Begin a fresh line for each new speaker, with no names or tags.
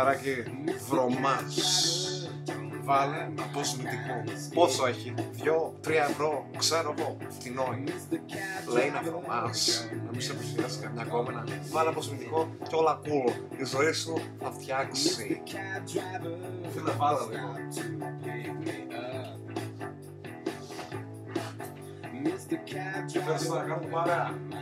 Φιλαράκι, βρωμάς. Βάλε αποσμητικό. Πόσο έχει, 2-3 ευρώ, ξέρω εγώ, φτηνό είναι. Λέει να βρωμάς, να μην σε πλησιάσει καμιά κόμενα. Βάλε αποσμητικό και όλα cool. Η ζωή σου θα φτιάξει. Φίλε, βάλε λίγο. Φέρεις να κάνουμε παρέα.